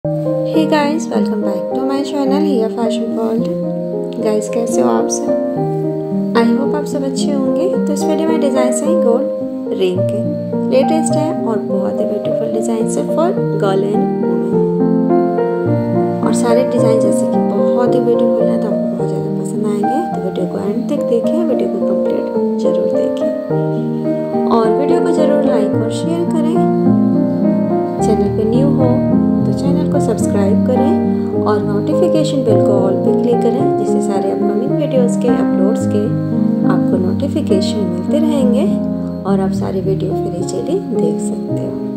Hey guys, welcome back to my channel here fashion world. Guys, कैसे हो आप सब? आई होप आप सब अच्छे होंगे। तो इस वीडियो में डिज़ाइन है गोल्ड रिंग के लेटेस्ट है और बहुत ही ब्यूटीफुल डिज़ाइन है फॉर गर्ल एंड वुमेन। और सारे डिज़ाइन जैसे कि बहुत ही ब्यूटीफुल है, तो आपको बहुत ज़्यादा पसंद आएंगे। तो वीडियो को एंड तक देखें, वीडियो को कंप्लीट जरूर देखें और वीडियो को ज़रूर लाइक और शेयर करें। चैनल पे न्यू हो तो चैनल को सब्सक्राइब करें और नोटिफिकेशन बेल को ऑल पे क्लिक करें, जिससे सारे अपकमिंग वीडियोस के अपलोड्स के आपको नोटिफिकेशन मिलते रहेंगे और आप सारी वीडियो फिर इजीली देख सकते हो।